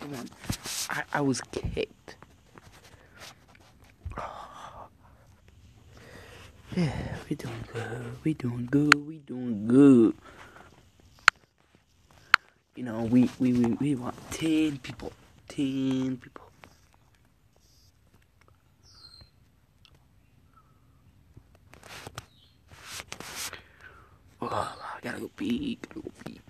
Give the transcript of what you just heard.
one. I was kicked. Yeah, we doing good. You know, we want 10 people. 10 people. Oh, I gotta go pee.